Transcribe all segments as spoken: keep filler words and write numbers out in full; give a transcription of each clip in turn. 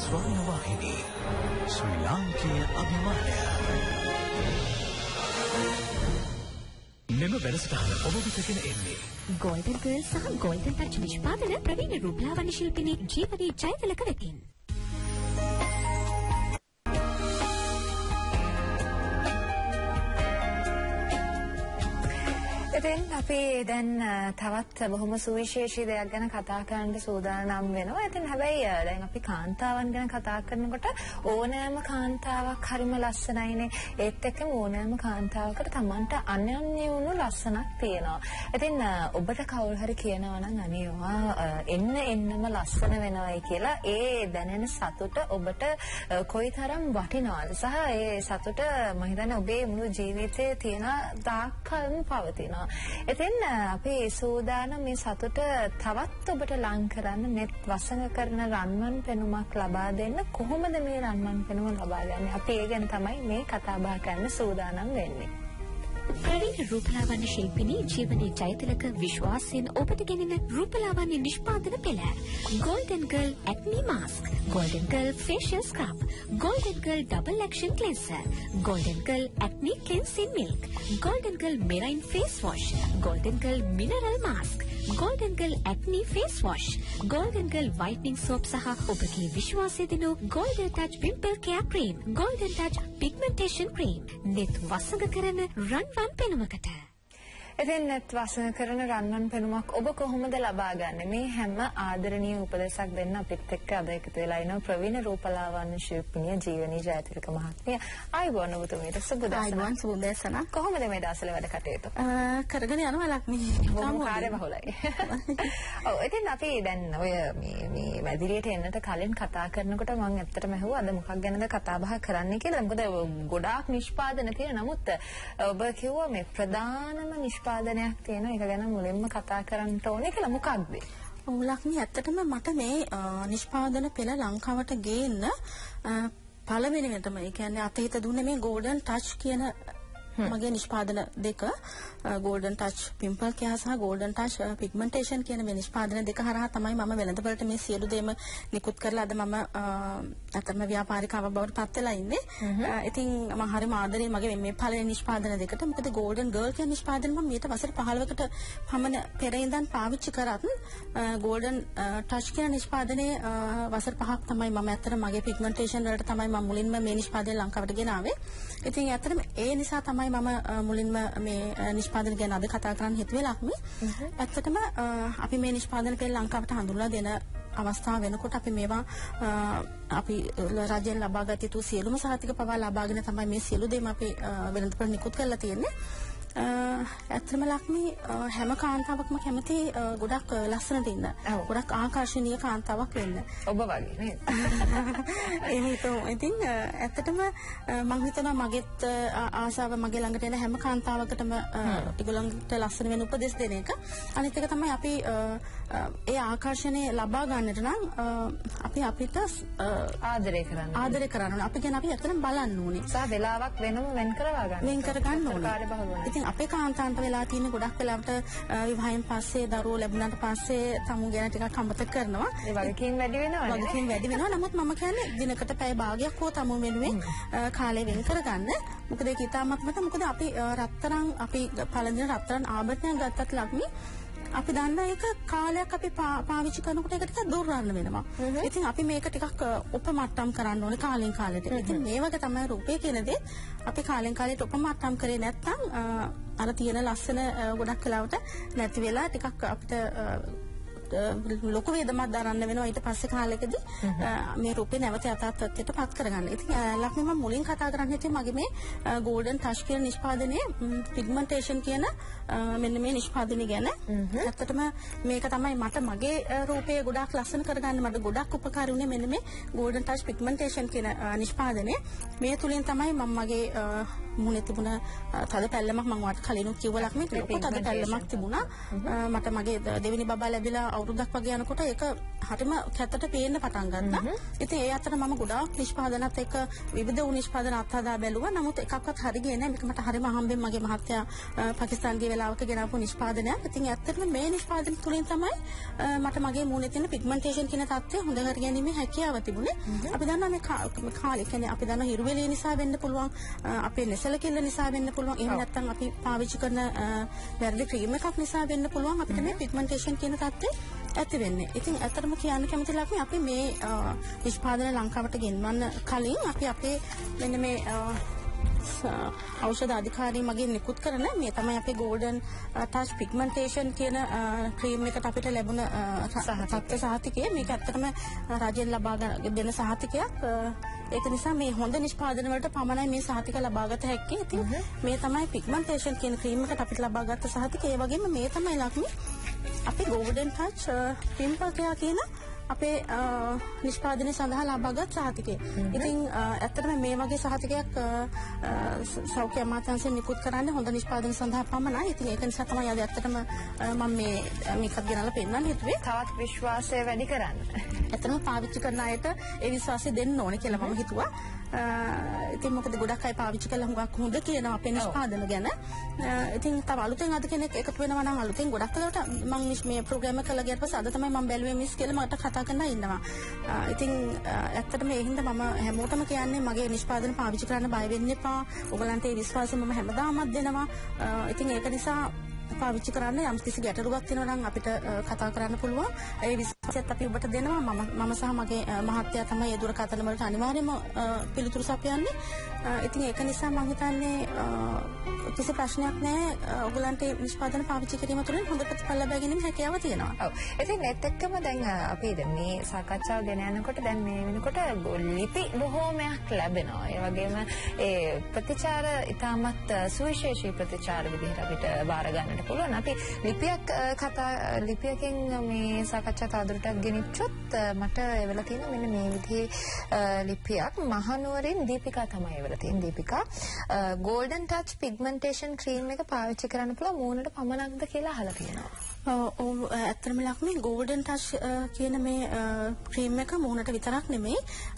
Swarnavahini, Sri Lankan Abhimanaya. මෙම වැඩසටහන ඔබ වෙතගෙන එන්නේ Golden Girl සහ Golden Touch නිෂ්පාදන ප්‍රවීණ රූපලාවන්‍ය ශිල්පිනී ජීවනී ජයතිලක වෙතින්. ඉතින් අපි දැන් තවත් බොහොම සුවිශේෂී දෙයක් ගැන කතා කරන්න සූදානම් වෙනවා. ඉතින් හැබැයි දැන් අපි කාන්තාවන් ගැන කතා කරනකොට ඕනෑම කාන්තාවක් හරිම ලස්සනයිනේ. ඒත් එක්කම ඕනෑම කාන්තාවකට Tamanට අනන්‍ය වුණු ලස්සනක් තියෙනවා. ඉතින් ඔබට කවුරු හරි කියනවා නම් අනේවා එන්න එන්නම ලස්සන වෙනවයි කියලා ඒ දැනෙන සතුට ඔබට කොයිතරම් වටිනවද සහ ඒ සතුට මම හිතන්නේ ඔබේ මුළු ජීවිතයේ තියෙන තාක්කල්ම පවතිනවා. ඉතින් අපි සූදානම් මේ සතුට තවත් ඔබට ලං කරන්න net වසඟ කරන රන්වන් පෙනුමක් ලබා දෙන්න කොහොමද මේ රන්වන් පෙනුම ලබා ගන්නේ? අපි ඒ ගැන තමයි මේ කතා බහ කරන්න සූදානම් වෙන්නේ. ප්‍රවීණ රූපලාවන්‍ය ශිල්පිනී ජීවනී ජයතිලක විශ්වාසයෙන් ඔබට ගෙනෙන රූපලාවන්‍ය නිෂ්පාදන පෙළ Golden Girl Acne Mask, Golden Girl Facial Scrub, Golden Girl Double Action Cleanser, Golden Girl Acne Cleansing Milk, Golden Girl Marine Face Wash, Golden Girl Mineral Mask, Golden Girl Acne Face Wash, Golden Girl Whitening Soap සහ ඔබගේ විශ්වාසය දිනු Golden Touch Pimple Care Cream, Golden Touch Pigmentation Cream, net වසඟ කරන රන්වන් පෙනුමකට. ඉතින් net වසඟ කරන රන්වන් පෙනුමක් ඔබ කොහොමද ලබා ගන්නේ? මේ හැම ආදරණීය උපදේශක් දෙන්න අපිත් එක්ක අද එකතු වෙලා ඉනවා ප්‍රවීණ රූපලාවන්‍ය ශිල්පිනිය ජීවනී ජයතිලක මහත්මිය. ආයුබෝවන් ඔබතුමීට සුබ දවසක්. ආයුබෝවන් සුබ දවසක්. කොහොමද මේ දවස්වල වැඩ කටයුතු? කරගෙන යනවා ලක්මී. බොහොම කාර්යබහුලයි. ඔව් ඉතින් අපි දැන් ඔය මේ මේ මැදිරියට එන්නට කලින් කතා කරනකොට මම ඇත්තටම ඇහුවා අද මොකක් ගැනද කතා බහ කරන්න කියලා. මොකද ගොඩාක් නිෂ්පාදන තියෙන. නමුත් ඔබ කිව්වා මේ ප්‍රධානම නිෂ්පාදනයක් තියෙනවා. ඒක ගැන මුලින්ම කතා කරන්න ඕනේ කියලා. මොකක්ද? ලක්මී ඇත්තටම මට මේ නිෂ්පාදන පෙළ ලංකාවට ගේන්න පළවෙනිවටම ඒ කියන්නේ අතීත දුන්නේ මේ Golden Touch කියන මගේ නිෂ්පාදන දෙක Golden Touch Pimple Care සහ Golden Touch Pigmentation කියන මේ නිෂ්පාදන දෙක හරහා තමයි මම වෙළඳපළට මේ සියලු දේම නිකුත් කරලා අද මම අතම ව්‍යාපාරිකාවක් බවට පත් වෙලා ඉන්නේ. ඉතින් මම හරිම ආදරේ මගේ මේ පළවෙනි නිෂ්පාදන දෙකට. මොකද Golden Girl කියන නිෂ්පාදන මම මීට වසර පහළොවකට පමණ පෙර ඉඳන් පාවිච්චි කරත් Golden Touch කියන නිෂ්පාදනයේ වසර පහක් තමයි මම ඇත්තට මගේ pigmentation වලට තමයි මම මුලින්ම මේ නිෂ්පාදනය ලංකාවට ගෙනාවේ. ඉතින් ඇත්තටම ඒ නිසා තමයි මම මුලින්ම මේ නිෂ්පාදන ගැන අද කතා කරන්න හිතුවේ ලක්මී. ඇත්තටම අපි මේ නිෂ්පාදන පෙළ ලංකාවට හඳුන්වලා දෙන අවස්ථාව වෙනකොට අපි මේවා අපි රජයෙන් ලබාගත් යුතු සියලුම සහතික පවා ලබාගෙන තමයි මේ සියලු දේම අපි වෙළඳපොළ නිකුත් කරලා තියෙන්නේ. ඇත්තම ලක්මී හැම කාන්තාවක්ම කැමති ගොඩක් ලස්සනට ඉන්න. ගොඩක් ආකර්ශනීය කාන්තාවක් වෙන්න. ඔබ වගේ නේද? එහෙම හිතමු. ඉතින් ඇත්තටම මම හිතනවා මගේත් ආසාව මගේ ළඟට එන හැම කාන්තාවකටම ඒගොල්ලන්ට ලස්සන වෙන උපදෙස් දෙන එක. අනිත් එක තමයි අපි ඒ ආකර්ෂණය ලබා ගන්නට නම් අපි අපිට ආදරය කරන්න. ආදරය කරන්න ඕනේ. අපි ගැන අපි ඇත්තටම බලන්න ඕනේ. සහ වෙලාවක් වෙනම වෙන් කරවා ගන්න. වෙන් කර ගන්න ඕනේ. අපේ කාන්තාන්ට වෙලා තියෙන ගොඩක් වෙලාවට විවාහයෙන් පස්සේ දරුවෝ ලැබුණාට පස්සේ තමු ගැන ටිකක් අමතක කරනවා. ඒ වගකීම් වැඩි වෙනවා නේ. වගකීම් වැඩි වෙනවා. නමුත් මම කියන්නේ දිනකට පැය භාගයක් හෝ තමු වෙනුවෙන් කාලය වෙන් කරගන්න. මොකද ඒක ඉතාමත් මත මොකද අපි රත්තරන් අපි පළඳින රත්තරන් ආභරණයක් ගත්තත් ලක්මී අපි දන්න එක කාලයක් අපි පාවිච්චි කරනකොට ඒක ටිකක් දුර්වර්ණ වෙනවා. ඉතින් අපි මේක ටිකක් උපමට්ටම් කරන්න ඕනේ කාලෙන් කාලෙට. ඉතින් මේ වගේ තමයි රූපේ කියන දේ අපි කාලෙන් කාලෙට උපමට්ටම් කරේ නැත්නම් අර තියෙන ලස්සන ගොඩක් වෙලාවට නැති වෙලා ටිකක් අපිට ලොකු වේදමක් දරන්න වෙනවා ඊට පස්සේ කාලෙකදී මේ රූපේ නැවත යථා තත්ත්වයට පත් කරගන්න. ඉතින් ලක්මී මම මුලින් කතා කරන්න හිටියේ මගේ මේ Golden Touch කියන නිෂ්පාදනයේ pigmentation කියන මෙන්න මේ නිෂ්පාදනය ගැන. ඇත්තටම මේක තමයි මට මගේ රූපය ගොඩක් ලස්සන කරගන්න මට ගොඩක් උපකාරී වුණේ මෙන්න මේ Golden Touch Pigmentation කියන නිෂ්පාදනය. මේ තුලින් තමයි මම මගේ මුහුණේ තිබුණ තද පැල්ලමක් මම වාට කලිනුත් කිව්වා ලක්මී ලොකු තද පැල්ලමක් තිබුණා. මට මගේ දෙවෙනි බබා ලැබිලා අවුරුද්දක් වගේ යනකොට ඒක හරිම කැතට පේන්න පටන් ගත්තා. ඉතින් ඒ අතර මම ගොඩාක් නිෂ්පාදනත් එක්ක විවිධ වූ නිෂ්පාදන අත්හදා බැලුවා. නමුත් එකක්වත් හරි ගියේ නැහැ. මේක මට හරිම අහම්බෙන් මගේ මහත්තයා පාකිස්තාන් ගිය වෙලාවක ගෙනාවු නිෂ්පාදනයක්. ඉතින් ඇත්තටම මේ නිෂ්පාදන තුලින් තමයි මට මගේ මූණේ තියෙන පිග්මන්ටේෂන් කියන තත්ත්වය හොඳ කර ගැනීමේ හැකියාව තිබුණේ. අපි දන්නවා මේ කාලේ කියන්නේ අපි දන්නවා හිරුවෙලිය නිසා වෙන්න පුළුවන්, අපේ නැසල කෙල්ල නිසා වෙන්න පුළුවන්. එහෙම නැත්නම් අපි පාවිච්චි කරන වැරදි ක්‍රීම් එකක් නිසා වෙන්න පුළුවන් අපිට මේ පිග්මන්ටේෂන් කියන තත්ත්වය ඇති වෙන්නේ. ඉතින් ඇත්තටම කියන්න කැමති ලක්මී අපි මේ නිෂ්පාදන ලංකාවට ගෙන්වන්න කලින් අපි අපේ මෙන්න මේ ඖෂධ අධිකාරිය මගින් නිකුත් කරන මේ තමයි අපේ ගෝල්ඩන් ටච් පිග්මන්ටේෂන් කියන ක්‍රීම් එකට අපිට ලැබුණ සත්‍ය සහතිකය. මේක ඇත්තටම රජයෙන් ලබා දෙන සහතිකයක්. ඒක නිසා මේ හොඳ නිෂ්පාදන වලට පමණයි මේ සහතික ලබාගත හැක්කේ. ඉතින් මේ තමයි පිග්මන්ටේෂන් කියන ක්‍රීම් එකට අපිට ලබාගත් සහතිකය. ඒ වගේම මේ තමයි ලක්මී අපි ගෝල්ඩන් ටච් පිම්පල් කෙයා කියන අපේ නිෂ්පාදනය සඳහා ලබාගත් සහතිකය. ඉතින් ඇත්තටම මේ වගේ සහතිකයක් සෞඛ්‍ය අමාත්‍යාංශයෙන් නිකුත් කරන්නේ හොඳ නිෂ්පාදන සඳහා පමණයි. ඉතින් ඒක නිසා තමයි අද ඇත්තටම මම මේ මේකත් ගෙනල්ලා පෙන්නන්න හිතුවේ. තවත් විශ්වාසය වැඩි කරන්න. ඇත්තටම පාවිච්චි කරන අයට ඒ විශ්වාසය දෙන්න ඕනේ කියලා මම හිතුවා. ඉතින් මොකද ගොඩක් අය පාවිච්චි කළා හුඟක් හොඳ කියනවා අපේ නිෂ්පාදන ගැන. ඉතින් තව අලුතෙන් අද කෙනෙක් එකතු වෙනවා නම් අලුතෙන් ගොඩක් කලකට මම මේ ප්‍රෝග්‍රෑම් එක කළා ගියාට පස්සේ අද තමයි මම බැලුවේ මිස් කියලා මට කතා කරන්න ඉන්නවා. ඉතින් ඇත්තටම ඒ හින්දා මම හැමෝටම කියන්නේ මගේ නිෂ්පාදන පාවිච්චි කරන්න බය වෙන්න එපා. ඔයගලන්ට ඒ විශ්වාසය මම හැමදාමත් දෙනවා. ඉතින් ඒක නිසා පාවිච්චි කරන්න යම් කිසි ගැටලුවක් තියෙනවා නම් අපිට කතා කරන්න පුළුවන්. ඒ විශ්වාසයත් අපි ඔබට දෙනවා. මම මම සහ මගේ මහත්තයා තමයි ඒ දුරකථන වලට අනිවාර්යයෙන්ම පිළිතුරු සපයන්නේ. ඉතින් ඒක නිසා මම හිතන්නේ කිසි ප්‍රශ්නයක් නැහැ. ඔයගලන්ට නිෂ්පාදන පාවිච්චි කිරීම තුළින් හොඳ ප්‍රතිඵල ලබා ගැනීම හැකියාව තියෙනවා. ඔව්. ඉතින් ඒත් එක්කම දැන් අපි දැන් මේ සාකච්ඡාව ගෙන යනකොට දැන් මේ වෙනකොට ලිපි බොහෝමයක් ලැබෙනවා. ඒ වගේම ඒ ප්‍රතිචාර ඉතාමත් සුවිශේෂී ප්‍රතිචාර විදිහට අපිට බාර ගන්නට පුළුවන්. අපි ලිපියක් කතා ලිපියකින් මේ සාකච්ඡා තවදුරටත් ගෙනිච්චොත් මට එවලා තියෙන මෙන්න මේ විදිහේ ලිපියක් මහනුවරින් දීපිකා තමයි එවලා තියෙන්නේ. Deepika golden touch pigmentation cream එක පාවිච්චි කරන්න පුළුවන් මූණට පමණක්ද කියලා අහලා තියෙනවා. ඔව් ඇත්තටම ලක්මී ගෝල්ඩන් ටච් කියන මේ ක්‍රීම් එක මූණට විතරක් නෙමෙයි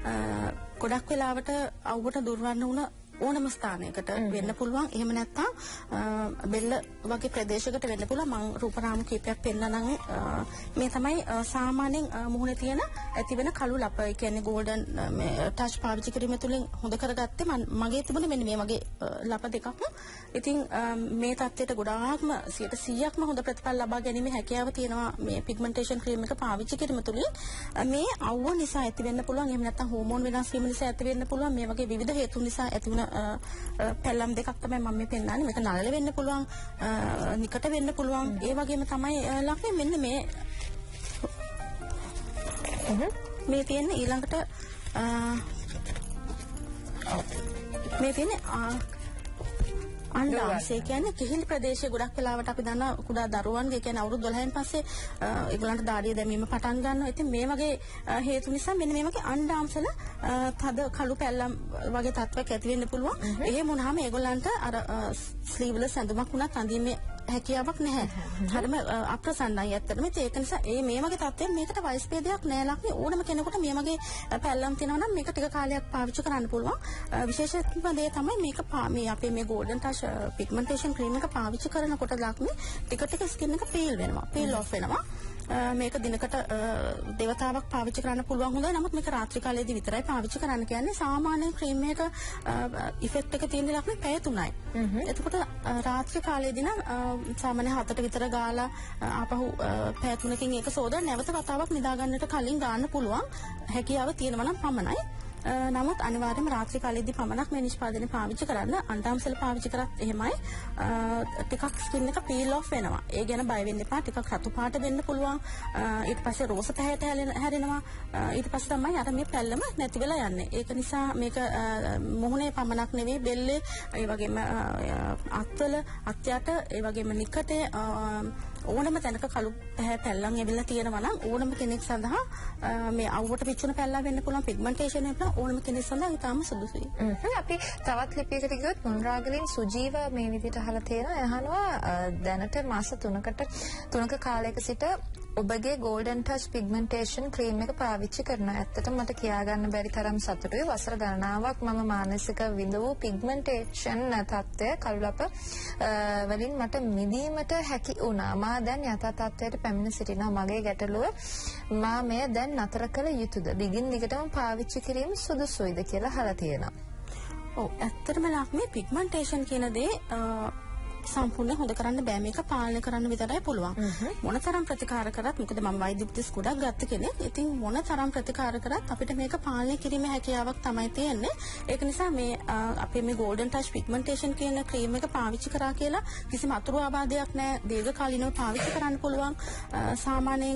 ගොඩක් වෙලාවට අවුවට දුර්වර්ණ වුණ ඕනම ස්ථානයකට වෙන්න පුළුවන්. එහෙම නැත්නම් බෙල්ල වගේ ප්‍රදේශයකට වෙන්න පුළුවන්. මම රූපරාමු කීපයක් පෙන්නනනම් මේ තමයි සාමාන්‍යයෙන් මුහුණේ තියෙන ඇති වෙන කළු ලප. ඒ කියන්නේ ගෝල්ඩන් ටච් පාවිච්චි කිරීම තුළින් හොඳ කරගත්තේ මගේ තිබුණේ මෙන්න මේ වගේ ලප දෙකක්. ඉතින් මේ තත්ත්වයට ගොඩාක්ම සියයට සීයක්ම හොඳ ප්‍රතිඵල ලබා ගැනීම හැකියාව තියෙනවා මේ පිග්මන්ටේෂන් ක්‍රීම් එක පාවිච්චි කිරීම තුළින්. මේ අවුව නිසා ඇති වෙන්න පුළුවන්. එහෙම නැත්නම් හෝමෝන් වෙනස් වීම නිසා ඇති වෙන්න පුළුවන්. මේ වගේ විවිධ හේතු නිසා ඇති වුණ පැල්ලම් දෙකක් තමයි මම මේ පෙන්නන්නේ. මේක නළල වෙන්න පුළුවන්, නිකට වෙන්න පුළුවන්. ඒ වගේම තමයි ලක්ෂණ මෙන්න මේ මේ තියෙන ඊළඟට මේ තියෙන අන්ඩාංශය කියන්නේ කිහිලි ප්‍රදේශයේ ගොඩක් වෙලාවට අපි දන්නා කුඩා දරුවන්ගේ කියන්නේ අවුරුදු දොළහෙන් පස්සේ ඒගොල්ලන්ට දාඩිය දැමීම පටන් ගන්නවා. ඉතින් මේ වගේ හේතු නිසා මෙන්න මේ වගේ අන්ඩාංශල තද කළු පැල්ලම් වගේ තත්ත්වයක් ඇති වෙන්න පුළුවන්. එහෙම වුණාම ඒගොල්ලන්ට අර ස්ලීව්ලස් ඇඳුමක් උනත් අඳින්නේ හැකියාවක් නැහැ. හරිම අප්‍රසන්නයි ඇත්තටම. ඒක නිසා ඒ මේ වගේ තත්ත්වෙන් මේකට වයස් ભેදයක් නැහැ ලක්නේ. ඕනම කෙනෙකුට මේ වගේ පැල්ලම් තියෙනවා නම් මේක ටික කාලයක් පාවිච්චි කරන්න පුළුවන්. විශේෂයෙන්ම දේ තමයි මේක මේ අපේ මේ ගෝල්ඩන් ටච් පිග්මන්ටේෂන් ක්‍රීම් එක පාවිච්චි කරනකොට ලක්නේ ටික ටික ස්කින් එක පීල් වෙනවා. පීල් ඔෆ් වෙනවා. මේක දිනකට දෙවතාවක් පාවිච්චි කරන්න පුළුවන් හොඳයි. නමුත් මේක රාත්‍රී කාලයේදී විතරයි පාවිච්චි කරන්න කියන්නේ. සාමාන්‍ය ක්‍රීම් එක ඉෆෙක්ට් එක තියෙන ලක්නේ පැය තුනයි. එතකොට රාත්‍රී කාලයේදී නම් සාමාන්‍ය හතට විතර ගාලා ආපහු පැය තුනකින් ඒක සෝදලා නැවත වතාවක් නිදා ගන්නට කලින් ගන්න පුළුවන්. හැකියාව තියෙනවා නම් පමණයි. නමුත් අනිවාර්යයෙන්ම රාත්‍රී කාලයේදී පමණක් මේ නිෂ්පාදනය පාවිච්චි කරන්න. අන්ඩාම්සෙල් පාවිච්චි කරත් එහෙමයි. ටිකක් ස්කින් එක පීල් ඔෆ් වෙනවා. ඒ ගැන බය වෙන්න එපා. ටිකක් රතු පාට වෙන්න පුළුවන්. ඊට පස්සේ රෝස පැහැයට හැරෙනවා. ඊට පස්සේ තමයි අර මේ පැල්ලම නැති වෙලා යන්නේ. ඒක නිසා මේක මුහුණේ පමණක් නෙවෙයි බෙල්ලේ, ඒ වගේම අත්වල, අත්යට, ඒ වගේම නිකටේ, ඕනම තැනක කළු පැහැ පැල්ලම් ඇවිල්ලා තියෙනවා නම් ඕනම කෙනෙක් සඳහා මේ අවුවට පිච්චුන පැල්ලා වෙන්න පුළුවන් පිග්මන්ටේෂන් එක ඕනම කෙනෙක් සඳහා ඊටාම සුදුසුයි. අපි තවත් ලිපියකට ගියොත් මොන්රාගලින් සුජීව මේ විදිහට අහලා තියෙනවා. අහනවා දැනට මාස තුනකට තුනක කාලයක සිට ඔබගේ golden touch pigmentation cream එක පාවිච්චි කරනවා. ඇත්තටම මට කියා ගන්න බැරි තරම් සතුටුයි. වසර ගණනාවක් මම මානසික විඳ වූ pigmentation තත්ත්වය කළුලප වලින් මට මිදීමට හැකි වුණා. මා දැන් යථා තත්ත්වයට පැමිණ සිටිනවා. මගේ ගැටලුව මා මෙය දැන් නතර කළ යුතුද? දිගින් දිගටම පාවිච්චි කිරීම සුදුසුයිද කියලා අහලා තියෙනවා. ඔව් ඇත්තටම ලක්මේ pigmentation කියන දේ සම්පූර්ණ හොඳ කරන්න බෑ. මේක පාලනය කරන්න විතරයි පුළුවන්. මොනතරම් ප්‍රතිකාර කරත් මොකද මම වෛද්‍ය උපදෙස් ගොඩක් ගත්ත කෙනෙක්. ඉතින් මොනතරම් ප්‍රතිකාර කරත් අපිට මේක පාලනය කිරීමේ හැකියාවක් තමයි තියෙන්නේ. ඒක නිසා මේ අපේ මේ golden touch pigmentation කියන ක්‍රීම් එක පාවිච්චි කරා කියලා කිසිම අතුරු ආබාධයක් නැහැ. දීර්ඝකාලීනව පාවිච්චි කරන්න පුළුවන්. සාමාන්‍යයෙන්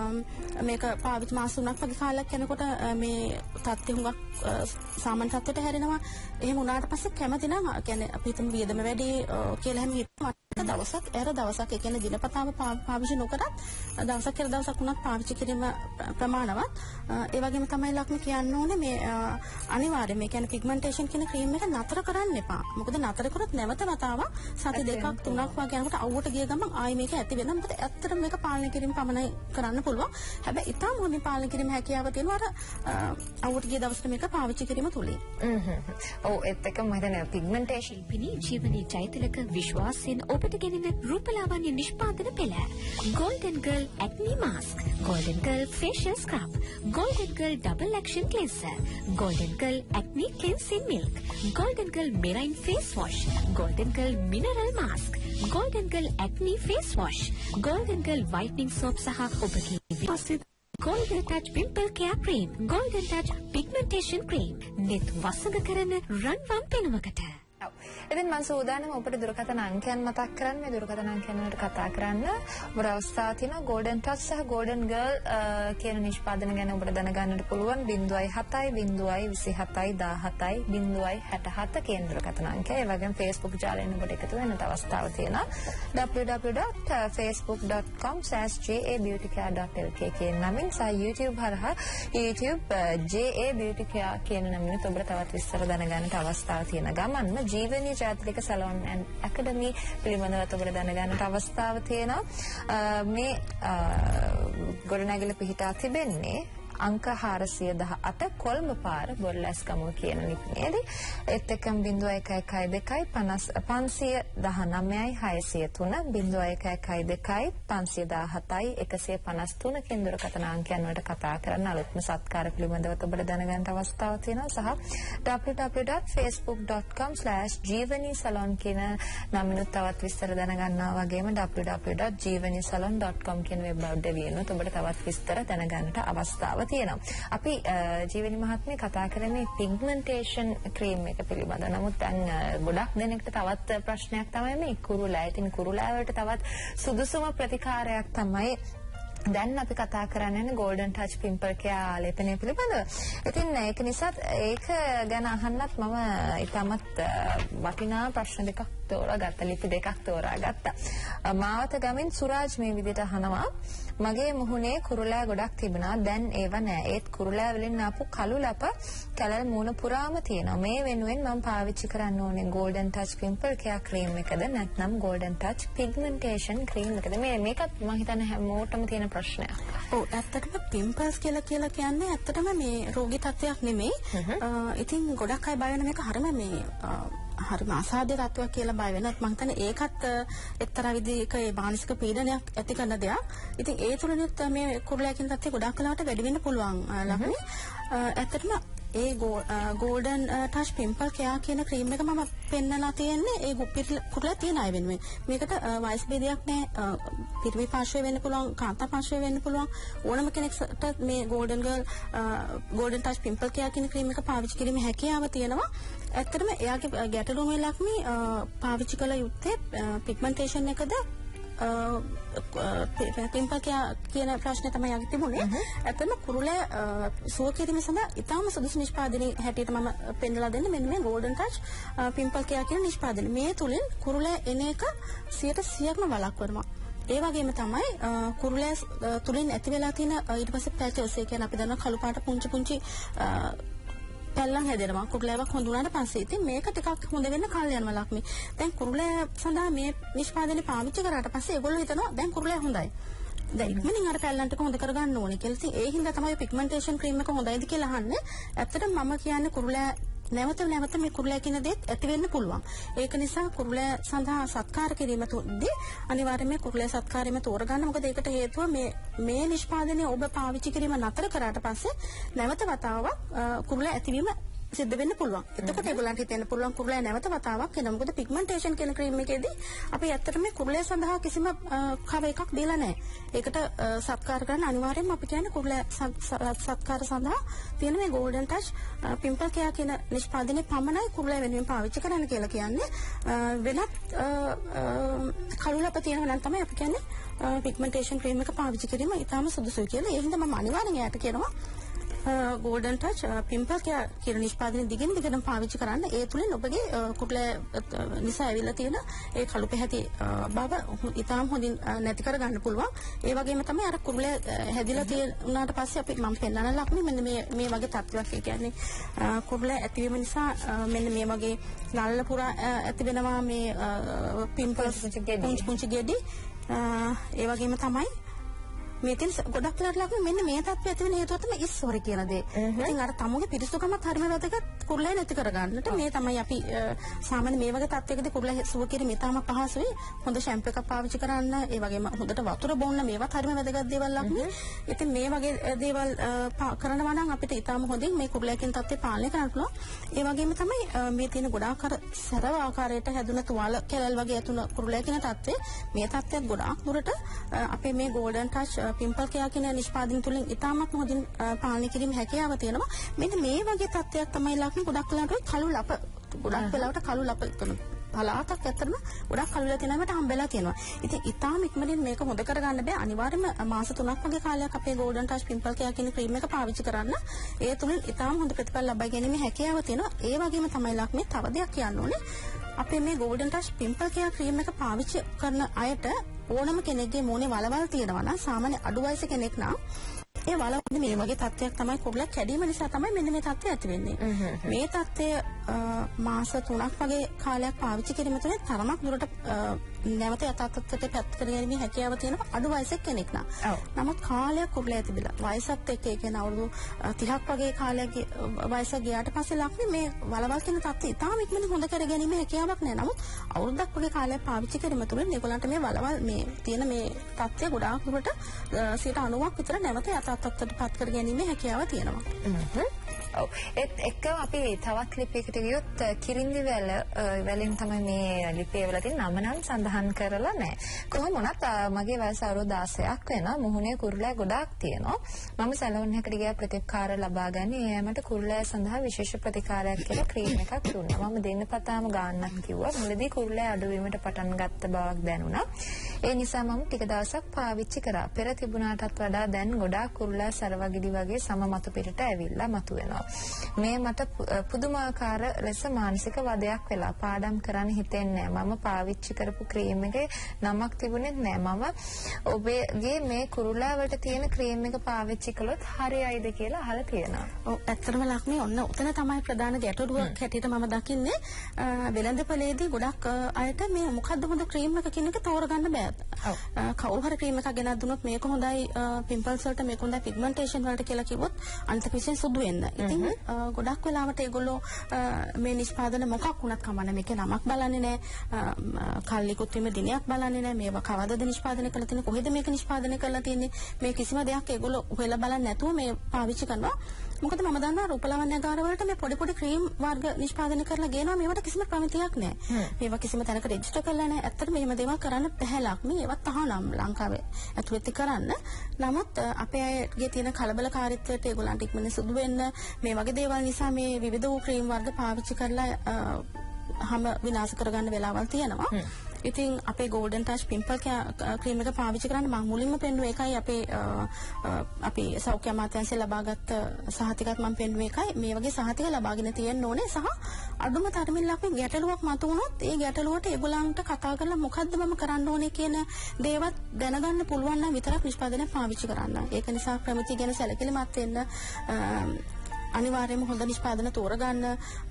මේක පාවිච්චි මාස තුනක් වගේ කාලයක් යනකොට මේ තත්ත්වය හුඟක් සාමාන්‍ය තත්ත්වයට හැරෙනවා. එහෙම වුණාට පස්සේ කැමති නම් කියන්නේ අපි හිතමු වියදම වැඩි කියලා දවසක් ඇර දවසක් ඒ කියන්නේ දිනපතාම පාවිච්චි නොකරත් දවසක් ඇර දවසක් උනත් පාවිච්චි කිරීම ප්‍රමාණවත්. ඒ වගේම තමයි ලක්ම කියන්න ඕනේ මේ අනිවාර්යයෙන් මේ කියන්නේ පිග්මන්ටේෂන් කියන ක්‍රීම් එක නතර කරන්න එපා. මොකද නතර කරොත් නැවත වතාවක් සති දෙකක් තුනක් වගේ යනකොට අවුවට ගිය ගමන් ආයි මේක ඇති වෙනවා. මොකද ඇත්තටම මේක පාලනය කිරීම පමණයි කරන්න පුළුවන්. හැබැයි ඊටම හොඳින් පාලනය කිරීම හැකියාව තියෙනවා අර අවුවට ගිය දවසට මේක පාවිච්චි කිරීම තුලින්. හ්ම් හ්ම්. ඔව් ඒත් එක්කම මම හිතන්නේ පිග්මන්ටේෂන් පිණි ජීවනයේ ජයතිලක විශ්වාසයෙන් ඔබට ගෙනෙන රූපලාවන්‍ය නිෂ්පාදන පෙළ Golden Girl Acne Mask, Golden Girl Facial Scrub, Golden Girl Double Action Cleanser, Golden Girl Acne Cleansing Milk, Golden Girl Marine Face Wash, Golden Girl Mineral Mask, Golden Girl Acne Face Wash, Golden Girl Whitening Soap සහ ඔබගේ විශ්වාසයෙන් Golden Touch Pimple Care Cream, Golden Touch Pigmentation Cream net වසඟ කරන රන්වන් පෙනුමකට. ඉතින් මම සූදානම් ඔබට දුරකථන අංකයන් මතක් කරන්න. මේ දුරකථන අංකයන් වලට කතා කරන්න ඔබට අවස්ථාව තියෙනවා. Golden Touch සහ Golden Girl කියන නිෂ්පාදන ගැන ඔබට දැනගන්නට පුළුවන්. zero seven zero two seven one seven zero six seven කියන දුරකථන අංකය. ඒ වගේම Facebook ජාලයෙන් ඔබට එකතු වෙන්නට අවස්ථාව තියෙනවා. w w w dot facebook dot com slash j a beauty care dot l k කියන නමින් සහ YouTube හරහා YouTube J A Beauty Care කියන නමින් ඔබට තවත් විස්තර දැනගන්නට අවස්ථාව තියෙන ගමන්ම ජීවනීය ජාතික සැලොන් ඇන්ඩ් ඇකඩමි පිළිබඳව ඔබට දැනගන්නට අවස්ථාව තියෙනවා. මේ ගොඩනැගිල්ල පිහිටා තිබෙන්නේ අංක four one eight කොළඹ පාර බොරලැස්ගමුව කියන නිපනේදී. ඒත් එක්කම zero one one two five one nine six three zero one one two five one seven one three කියන දුරකථන අංකයන් වලට කතා කරන්න අලුත්ම සත්කාර පිළිබඳව ඔබට දැනගන්න අවස්ථාව තියෙනවා. සහ w w w dot facebook dot com slash jeevani salon කියන නමිනුත් තවත් විස්තර දැනගන්නවා. වගේම w w w dot jeevani salon dot com කියන වෙබ් අඩවියෙන්වත් ඔබට තවත් විස්තර දැනගන්නට අවස්ථාව තියෙනවා. අපි ජීවනි මහත්මිය කතා කරන්නේ පිග්මන්ටේෂන් ක්‍රීම් එක පිළිබඳව. නමුත් දැන් ගොඩක් දෙනෙක්ට තවත් ප්‍රශ්නයක් තමයි මේ කුරුලෑ. ඉතින් කුරුලෑ වලට තවත් සුදුසුම ප්‍රතිකාරයක් තමයි දැන් අපි කතා කරන්නේ Golden Touch Pimple Care ආලේපනය පිළිබඳව. ඉතින් ඒක නිසා ඒක ගැන අහන්නත් මම ඊටමත් වටිනා ප්‍රශ්න දෙකක් තෝරාගත්තා. ලිපි දෙකක් තෝරාගත්තා. මාවත ගමින් සුරාජ් මේ විදිහට අහනවා. මගේ මුහුණේ කුරුලෑ ගොඩක් තිබුණා. දැන් ඒව නෑ. ඒත් කුරුලෑ වලින් ආපු කළු ලප කැලල් මූණ පුරාම තියෙනවා. මේ වෙනුවෙන් මම පාවිච්චි කරන්න ඕනේ Golden Touch Pimple Care Cream එකද නැත්නම් Golden Touch Pigmentation Cream එකද? මේ මේකත් මම හිතන්නේ හැමෝටම තියෙන ප්‍රශ්නයක්. ඔව් ඇත්තටම පිම්පල්ස් කියලා කියලා කියන්නේ ඇත්තටම මේ රෝගී තත්ත්වයක් නෙමෙයි. ඉතින් ගොඩක් අය බය වෙන මේක හරිම මේ හරිම අසාධ්‍ය තත්ත්වයක් කියලා බය වෙනත් මම හිතන්නේ ඒකත් එක්තරා විදිහක ඒ මානසික පීඩනයක් ඇති කරන දෙයක්. ඉතින් ඒ තුලිනුත් මේ කුරුලෑකින් තත්ත්වය ගොඩක් කලකට වැඩි වෙන්න පුළුවන්. ළමයි ඇත්තටම ඒ Golden Touch Pimple Care කියන ක්‍රීම් එක මම පෙන්නලා තියෙන්නේ ඒ කුරුලෑ තියෙන අය වෙනුවෙන්. මේකට වයස් භේදයක් නැහැ. පිරිමි පාර්ශ්වය වෙන්න පුළුවන්, කාන්තා පාර්ශ්වය වෙන්න පුළුවන්. ඕනම කෙනෙක්ට මේ Golden Girl Golden Touch Pimple Care කියන ක්‍රීම් එක පාවිච්චි කිරීමේ හැකියාව තියෙනවා. ඇත්තටම එයාගේ ගැටලුව වෙලක්මි පාවිච්චි කළ යුත්තේ පිග්මන්ටේෂන් එකද පිම්පල් කියන ප්‍රශ්නේ තමයි යන්නේ තිබුණේ. ඇත්තම කුරුලෑ සුව කිරීම සඳහා ඉතාම සුදුසු නිෂ්පාදනයේ හැටියට මම පෙන්නලා දෙන්නේ මෙන්න මේ Golden Touch Pimple Care කියන නිෂ්පාදනය. මේ තුලින් කුරුලෑ එන එක one hundred percent ම වළක්වනවා. ඒ වගේම තමයි කුරුලෑ තුලින් ඇති වෙලා තියෙන ඊට පස්සේ පැචස් ඒ කියන්නේ අපි දන්නවා කළු පාට පුංචි පුංචි පැල්ලම් හැදෙනවා කුරුලෑවක් හොඳ වුණාට පස්සේ. ඉතින් මේක ටිකක් හොඳ වෙන්න කල් යනවා ලක්මී. දැන් කුරුලෑ සඳහා මේ නිෂ්පාදනය පාවිච්චි කරාට පස්සේ ඒගොල්ලෝ හිතනවා දැන් කුරුලෑ හොඳයි. දැන් ඉක්මනින් අර පැල්ලම් ටික හොඳ කරගන්න ඕනේ කියලා. ඉතින් ඒ හින්දා තමයි පිග්මන්ටේෂන් ක්‍රීම් එක හොඳයිද කියලා අහන්නේ. ඇත්තටම මම කියන්නේ කුරුලෑ නැවත නැවත මේ කුරුලෑ කියන දේත් ඇති වෙන්න පුළුවන්. ඒක නිසා කුරුලෑ සඳහා සත්කාර කිරීම තුදී අනිවාර්යයෙන්ම මේ කුරුලෑ සත්කාරෙම තෝරගන්න. මොකද ඒකට හේතුව මේ මේ නිෂ්පාදනය ඔබ පාවිච්චි කිරීම නතර කරාට පස්සේ නැවත වතාවක් කුරුලෑ ඇතිවීම සිද්ධ වෙන්න පුළුවන්. එතකොට ඒගොල්ලන්ට හිතෙන්න පුළුවන් කුරුලෑ නැවත වතාවක් එනවා. මොකද පිග්මන්ටේෂන් කියන ක්‍රීම් එකේදී අපි ඇත්තටම මේ කුරුලෑ සඳහා කිසිම කව එකක් දීලා නැහැ. ඒකට සත්කාර කරන්න අනිවාර්යයෙන්ම අපි කියන්නේ කුරුලෑ සත්කාර සඳහා තියෙන මේ golden touch pimple care කියන නිෂ්පාදනය පමණයි කුරුලෑ වෙනුවෙන් පාවිච්චි කරන්න කියලා කියන්නේ. වෙනත් කළු ලප තියෙනවා නම් තමයි අපි කියන්නේ පිග්මන්ටේෂන් ක්‍රීම් එක පාවිච්චි කිරීම ඉතාම සුදුසුයි කියලා. ඒ හින්දා මම අනිවාර්යෙන් එයාට කියනවා golden touch pimple care කියන නිෂ්පාදනය දිගින් දිගටම පාවිච්චි කරන්න. ඒ තුලින් ඔබගේ කුරුලෑ නිසා ඇවිල්ලා තියෙන ඒ කළු පැහැති බව ඉතාම හොඳින් නැති කර ගන්න පුළුවන්. ඒ වගේම තමයි අර කුරුලෑ හැදිලා තියෙනාට පස්සේ අපි මම පෙන්නන ලක්මී මෙන්න මේ මේ වගේ තත්ත්වයක්. ඒ කියන්නේ කුරුලෑ ඇතිවීම නිසා මෙන්න මේ වගේ නල්ල පුරා ඇති වෙනවා මේ පිම්පල්ස් පුංචි පුංචි ගෙඩි. ඒ වගේම තමයි මේ තින් ගොඩක් වෙලාවට ලක්ම මෙන්න මේ තත්ත්වය ඇති වෙන හේතුව තමයි ඉස්සෝරි කියන දේ. ඉතින් අර තමුගේ පිරිසුකමත් හරිම වැදගත් කුරුලෑ නැති කරගන්නට. මේ තමයි අපි සාමාන්‍ය මේ වගේ තත්ත්වයකදී කුරුලෑ සුව කිරීම ඉතාම පහසුයි. හොඳ ෂැම්පු එකක් පාවිච්චි කරන්න, ඒ වගේම හොඳට වතුර බොන්න මේවත් හරිම වැදගත් දේවල් ලක්ම. ඉතින් මේ වගේ දේවල් කරනවා නම් අපිට ඉතාම හොඳින් මේ කුරුලෑ කියන තත්ත්වය පාලනය කරන්න පුළුවන්. ඒ වගේම තමයි මේ තියෙන ගොඩාක් අර සරව ආකාරයට හැදුන තුවාල කැලල් වගේ ඇතුණ කුරුලෑ කියන තත්ත්වය මේ තත්ත්වයක් ගොඩාක් දුරට අපේ මේ golden touch pimple care කියන නිෂ්පාදනය තුලින් ඉතාමත් හොඳින් පාලනය කිරීමේ හැකියාව තියෙනවා. මෙන්න මේ වගේ තත්ත්වයක් තමයි ලක්ම ගොඩක් වෙලාවට කළු ලප ගොඩක් වෙලාවට කළු ලප තුන පලාතක් ඇත්තටම ගොඩක් කළු වෙලා තියෙනවා මට හම්බෙලා තියෙනවා. ඉතින් ඉතාම ඉක්මනින් මේක හොඳ කරගන්න බෑ. අනිවාර්යයෙන්ම මාස තුනක් වගේ කාලයක් අපේ golden touch pimple care කියන ක්‍රීම් එක පාවිච්චි කරන්න. ඒ තුලින් ඉතාම හොඳ ප්‍රතිඵල ලබා ගැනීමේ හැකියාව තියෙනවා. ඒ වගේම තමයි ලක්ම තව දෙයක් කියන්න ඕනේ. අපේ මේ golden touch pimple care cream එක පාවිච්චි කරන අයට ඕනම කෙනෙක්ගේ මූණේ වලවල් තියෙනවා නම් සාමාන්‍ය අඩු වයස කෙනෙක් නම් ඒ වලවල් මේ වගේ තත්ත්වයක් තමයි කුරුලක් කැඩීම නිසා තමයි මෙන්න මේ තත්ත්වය ඇති වෙන්නේ. මේ තත්ත්වය මාස තුනක් වගේ කාලයක් පාවිච්චි කිරීම තුළ තරමක් දුරට නැවත යථාර්ථයට පැත් කරගැනීමේ හැකියාව තියෙන අඩු වයසක කෙනෙක් නම්. නමුත් කාලයක් කුරුලෑ තිබිලා වයසත් එක්ක ඒ කියන්නේ අවුරුදු තිහක් වගේ කාලයක් වයස ගියාට පස්සේ ලක්නේ මේ වලවල් කියන තත්ත්වය ඉතාම ඉක්මනින් හොඳ කරගැනීමේ හැකියාවක් නැහැ. නමුත් අවුරුද්දක් වගේ කාලයක් පාවිච්චි කිරීම තුළ මේගොල්ලන්ට මේ වලවල් මේ තියෙන මේ තත්ත්වය ගොඩාක් දුරට සියයට අනූවක් විතර නැවත යථාර්ථයට පත් කරගැනීමේ හැකියාව තියෙනවා. ඔව් ඒත් එක්කම අපි තවත් ලිපියකට ගියොත් කිරින්දි වැල වලින් තමයි මේ ලිපිය වල තියෙන නම නම් සඳහන් කරලා නැහැ. කොහොම වුණත් මගේ වයස අවුරුදු දාසයක් වෙනවා. මුහුණේ කුරුලෑ ගොඩාක් තියෙනවා. මම සැලෝන් එකකට ගියා ප්‍රතිකාර ලබා ගන්න. එයාමට කුරුලෑ සඳහා විශේෂ ප්‍රතිකාරයක් කියලා ක්‍රීම් එකක් දුන්නා. මම දෙන්නපතාම ගාන්නක් කිව්වා. මුලදී කුරුලෑ අඩු වීමට පටන් ගත්ත බවක් දැනුණා. ඒ නිසා මම ටික දවසක් පාවිච්චි කරා. පෙර තිබුණාටත් වඩා දැන් ගොඩාක් කුරුලෑ සරවගිඩි වගේ සම මතු පිටට ඇවිල්ලා මතුවෙනවා. මේ මට පුදුමාකාර ලෙස මානසික වදයක් වෙලා පාඩම් කරන්න හිතෙන්නේ නැහැ. මම පාවිච්චි කරපු ක්‍රීම් එකේ නමක් තිබුණෙත් නැහැ. මම ඔබගේ මේ කුරුලා වලට තියෙන ක්‍රීම් එක පාවිච්චි කළොත් හරියයිද කියලා අහලා තියෙනවා. ඔව් ඇත්තටම ලක්මී ඔන්න උතන තමයි ප්‍රධාන ගැටලුව හැටියට මම දකින්නේ. වෙළඳපොලේදී ගොඩක් අයට මේ මොකද්ද හොඳ ක්‍රීම් එක කියන එක තෝරගන්න බෑ. ඔව් කවුරු හරි ක්‍රීම් එකක් ගෙනත් දුන්නොත් මේක හොඳයි පිම්පල්ස් වලට මේක හොඳයි පිග්මන්ටේෂන් වලට කියලා කිව්වොත් අන්තිම විශේෂ සුදු වෙන්න. ඉතින් ගොඩක් වෙලාවට ඒගොල්ලෝ මේ නිෂ්පාදන මොකක් වුණත් කමන්නේ මේකේ නමක් බලන්නේ නැහැ. කල්ලිකුත් වීම දිනයක් බලන්නේ නැහැ. මේවා කවදද නිෂ්පාදනය කරලා තියෙන්නේ කොහෙද මේක නිෂ්පාදනය කරලා තියෙන්නේ මේ කිසිම දෙයක් ඒගොල්ලෝ හොයලා බලන්නේ නැතුව මේ පාවිච්චි කරනවා. මොකද මම දන්නවා රූපලාවන්‍යකාර වලට මේ පොඩි පොඩි ක්‍රීම් වර්ග නිෂ්පාදනය කරලා ගේනවා. මේවට කිසිම ප්‍රමිතියක් නැහැ. මේවා කිසිම තැනක රෙජිස්ටර් කරලා නැහැ. ඇත්තට මෙහෙම දේවල් කරන්න බැහැලක් මේ ඒවත් තහනම් ලංකාවේ ඇතුළත කරන්න. නමුත් අපේ අයගේ තියෙන කලබලකාරීත්වයට ඒගොල්ලන්ට ඉක්මනින් සුදු වෙන්න මේ වගේ දේවල් නිසා මේ විවිධ වූ ක්‍රීම් වර්ග පාවිච්චි කරලා හැම විනාශ කරගන්න වෙලාවල් තියෙනවා. ඉතින් අපේ golden touch pimple cream එක පාවිච්චි කරන්න මම මුලින්ම පෙන්නුවේ ඒකයි අපේ අපි සෞඛ්‍ය අමාත්‍යාංශයෙන් ලබාගත් සහතිකත් මම පෙන්නුවේ ඒකයි මේ වගේ සහතික ලබාගෙන තියෙන්න ඕනේ සහ අඩුම තරමින් ලක්ෂ ගැටලුවක් මතුවුණොත් ඒ ගැටලුවට ඒගොල්ලන්ට කතා කරලා මොකද්ද මම කරන්න ඕනේ කියන දේවත් දැනගන්න පුළුවන් නම් විතරක් නිෂ්පාදනය පාවිච්චි කරන්න. ඒක නිසා ප්‍රමිති ගැන සැලකිලිමත් වෙන්න අනිවාර්යයෙන්ම හොඳ නිෂ්පාදන තෝරගන්න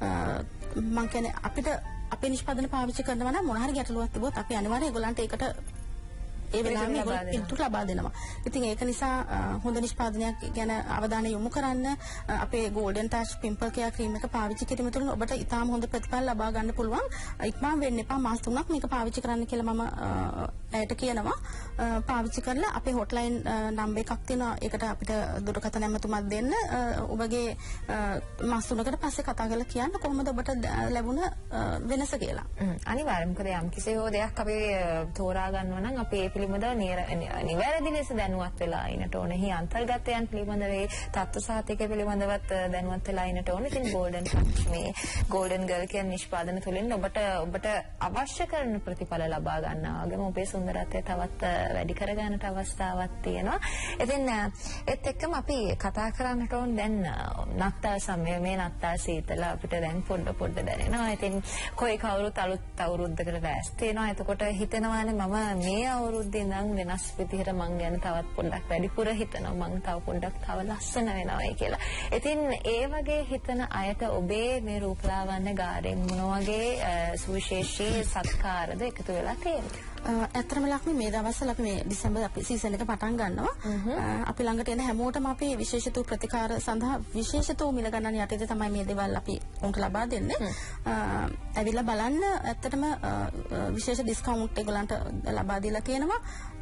මම කියන්නේ අපිට අපේ නිෂ්පාදන පාවිච්චි කරනවා නම් මොන හරි ගැටලුවක් තිබුණොත් අපි අනිවාර්යයෙන් ඒගොල්ලන්ට ඒකට ඒ වෙලාවෙම ඒගොල්ලෝ පිළිතුරු ලබා දෙනවා. ඉතින් ඒක නිසා හොඳ නිෂ්පාදනයක් ගැන අවධානය යොමු කරන්න අපේ golden touch pimple care cream එක පාවිච්චි කිරීම තුළින් ඔබට ඉතාම හොඳ ප්‍රතිඵල ලබා ගන්න පුළුවන්. ඉක්මන් වෙන්න එපා මාස තුනක් මේක පාවිච්චි කරන්න කියලා මම ඇයට කියනවා. පාවිච්චි කරලා අපේ hotline නම්බර් එකක් තියෙනවා. ඒකට අපිට දුරකථන ඇමතුමක් දෙන්න. ඔබගේ මාස තුනකට පස්සේ කතා කරලා කියන්න කොහොමද ඔබට ලැබුණ වෙනස කියලා. අනිවාර්යයෙන් මොකද යම් කිසි හෝ දෙයක් අපි තෝරා ගන්නවා නම් අපි පිළිබඳව නිවැරදි ලෙස දැනුවත් වෙලා ඉන්නට ඕනේ. හි අන්තර්ගතයන් පිළිබඳව ඒ තත්ත්ව සාහිත්‍ය පිළිබඳවත් දැනුවත් වෙලා ඉන්නට ඕනේ. ඉතින් golden touch මේ golden girl කියන නිෂ්පාදන තුළින් ඔබට ඔබට අවශ්‍ය කරන ප්‍රතිඵල ලබා ගන්නවා වගේම ඔබේ සුන්දරත්වය තවත් වැඩි කර ගන්නට අවස්ථාවක් තියෙනවා. ඉතින් ඒත් එක්කම අපි කතා කරන්නට ඕන දැන් නත්තල් සමය මේ නත්තල් සීතල අපිට දැන් පොඩ පොඩ දැනෙනවා. ඉතින් කොයි කවුරුත් අලුත් අවුරුද්දකට රැස්ති වෙනවා. එතකොට හිතනවානේ මම මේ අවුරුද්ද ඉඳන් වෙනස් විදිහට මං ගැන තවත් පොඩ්ඩක් වැඩිපුර හිතනවා මං තව පොඩ්ඩක් තව ලස්සන වෙනවායි කියලා. ඉතින් ඒ වගේ හිතන අයට ඔබේ මේ රූපලාවන්‍ය ගාරෙන් මොන වගේ සුවිශේෂී සත්කාරද එකතු වෙලා තියෙන්නේ? ඇත්තටම ලක්ෂණ මේ දවස්වල අපි මේ දෙසැම්බර් අපි සීසන් එක පටන් ගන්නවා. අපි ළඟට එන හැමෝටම අපි විශේෂිත ප්‍රතිකාර සඳහා විශේෂිත මිල ගණන් යටතේ තමයි මේ දේවල් අපි උන්ට ලබා දෙන්නේ. ඇවිල්ලා බලන්න ඇත්තටම විශේෂ ඩිස්කවුන්ට් එකලන්ට ලබා දීලා තියෙනවා.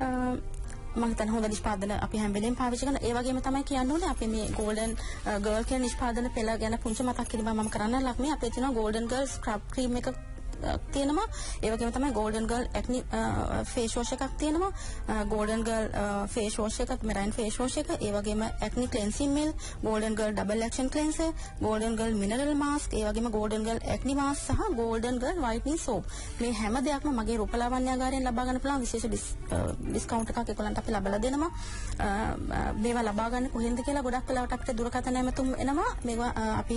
මම හිතන්නේ හොඳ නිෂ්පාදන අපි හැම වෙලේම පාවිච්චි කරන ඒ වගේම තමයි කියන්න ඕනේ අපි මේ golden girl කියන නිෂ්පාදන පෙළ ගැන පුංචි මතක් කිරීමක් මම කරන්න ලක්මී අපේ තියෙනවා golden girl scrub cream එක තියෙනවා. ඒ වගේම තමයි golden girl acne face wash එකක් තියෙනවා. golden girl face wash එකත් marine face wash එක. ඒ වගේම acne cleansing milk, golden girl double action cleanser, golden girl mineral mask, ඒ වගේම golden girl acne mask සහ golden girl whitening soap. මේ හැම දෙයක්ම මගේ රූපලාවන්‍යාගාරයෙන් ලබා ගන්න පුළුවන් විශේෂ ඩිස්කවුන්ට් එකක් ඒගොල්ලන්ට අපි ලබලා දෙනවා. මේවා ලබා ගන්න කොහෙන්ද කියලා ගොඩක් වෙලාවට අපිට දුරකථන ඇමතුම් එනවා. මේවා අපි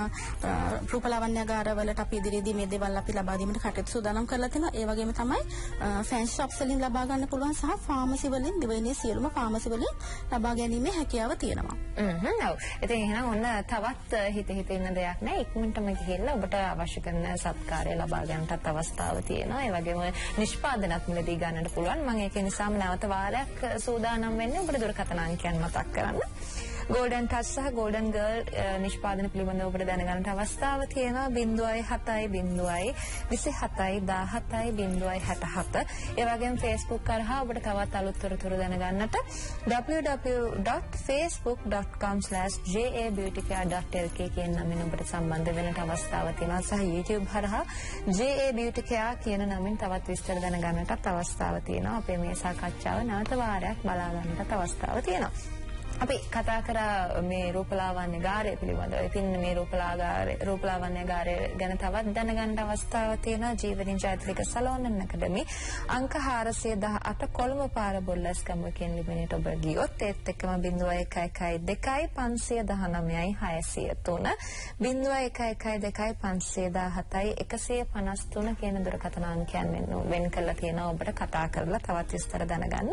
රූපලාවන්‍යාගාර වලට අපි ඉදිරියේදී මේ දේවල් අපි ලබා දීමට කටයුතු සූදානම් කරලා තියෙනවා. ඒ වගේම තමයි ෆැන්සි shops වලින් ලබා ගන්න පුළුවන් සහ ෆාමසි වලින් දිවයිනේ සියලුම ෆාමසි වලින් ලබා ගැනීමේ හැකියාව තියෙනවා. හ්ම් ඔව්. ඉතින් එහෙනම් ඔන්න තවත් හිත හිත ඉන්න දෙයක් නෑ. ඉක්මනටම ගිහිල්ලා ඔබට අවශ්‍ය කරන සත්කාරය ලබා ගන්නටත් අවස්ථාව තියෙනවා. ඒ වගේම නිෂ්පාදනත් මිලදී ගන්නට පුළුවන්. මම ඒක නිසාම නැවත වාරයක් සූදානම් වෙන්නේ ඔබට දුරකථන අංකයන් මතක් කරන්න. golden touch සහ golden girl නිෂ්පාදන පිළිබඳව ඔබට දැනගන්නට අවස්ථාව තියෙනවා. zero seven zero විසිහතයි දාහතයි zero හැට හත. ඒ වගේම Facebook කරහා ඔබට තවත් අලුත් තොරතුරු දැනගන්නට w w w dot facebook dot com slash j a beauty care dot l k කියන නමින් ඔබට සම්බන්ධ වෙන්නට අවස්ථාව තියෙනවා. සහ YouTube හරහා j a beauty care කියන නමින් තවත් විස්තර දැනගන්නටත් අවස්ථාව තියෙනවා. අපේ මේ සාකච්ඡාව නැවත වාරයක් බලා ගන්නටත් අවස්ථාව තියෙනවා. අපි කතා කරා මේ රූපලාවන්‍ය ගාරය පිළිබඳව. ඉතින් මේ රූපලාගාරය රූපලාවන්‍ය ගාරය ගැන තවත් දැනගන්න අවස්ථාව තියෙනවා. ජීවනී ජයතිලක සලෝන් ඇකඩමි අංක හාරසිය දහඅට කොළඹ පාර බොල්ලස්කම්බ කියන ලිපිනයට ඔබ ගියොත් ඒත් එක්කම zero one one one two පන්සිය දහනවයයි හයසිය තුන zero one one one two පන්සිය දහසතයි එකසිය පනස් තුන කියන දුරකථන අංකයන් වෙන් කරලා තියෙනවා ඔබට කතා කරලා තවත් විස්තර දැනගන්න.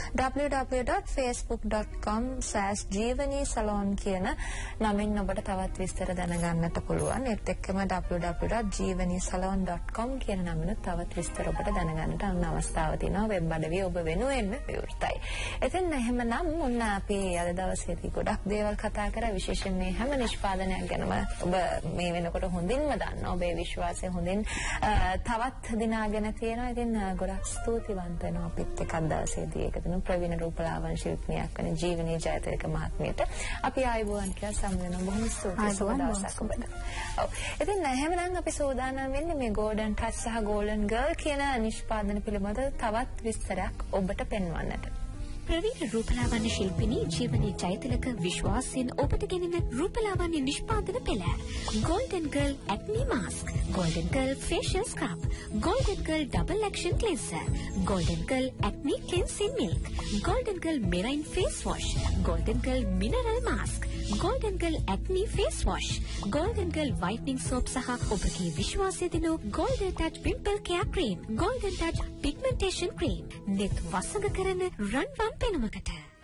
w w w dot facebook dot com slash Jeewani salon කියන නමින් ඔබට තවත් විස්තර දැනගන්නට පුළුවන්. ඒත් එක්කම w w w dot Jeewani salon dot com කියන නමින් තවත් විස්තර ඔබට දැනගන්නට අවස්ථාව තියෙනවා. වෙබ් අඩවිය ඔබ වෙනුවෙන් විවෘතයි. ඉතින් එහෙමනම් ඔන්න අපි අද දවසේදී ගොඩක් දේවල් කතා කරා. විශේෂයෙන් මේ හැම නිෂ්පාදනයක් ගැනම ඔබ මේ වෙනකොට හොඳින්ම දන්නවා. ඔබේ විශ්වාසය හොඳින් තවත් දිනාගෙන තියෙනවා. ඉතින් ගොඩක් ස්තුතිවන්ත වෙනවා අපිත් එක්ක අද දවසේදී එකතු වෙන ප්‍රවීණ රූපලාවන්‍ය ශිල්පිනියක් වෙන ජීවනී ජයතිලක මහත්මියට අපි ආයුබෝවන් කියලා සමු වෙනවා. බොහොම ස්තුතියි සෝදාසක් ඔබට. ඔව්. ඉතින් එහෙමනම් අපි සෝදානම් වෙන්නේ මේ golden touch සහ golden girl කියන නිෂ්පාදන පිළිබඳව තවත් විස්තරයක් ඔබට පෙන්වන්නට. ප්‍රවීණ රූපලාවන්‍ය ශිල්පිනී ජීවනී ජයතිලක විශ්වාසයෙන් ඔබට ගෙනෙන රූපලාවන්‍ය නිෂ්පාදන පෙළ. Golden Girl Acne Mask, Golden Girl Facial Scrub, Golden Girl Double Action Cleanser, Golden Girl Acne Cleansing Milk, Golden Girl Marine Face Wash, Golden Girl Mineral Mask, Golden Girl Acne Face Wash, Golden Girl Whitening Soap සහ ඔබගේ විශ්වාසය දෙනු Golden Touch Pimple Care Cream, Golden Touch Pigmentation Cream. net වසඟ කරන රන්වන් පෙනුමකට.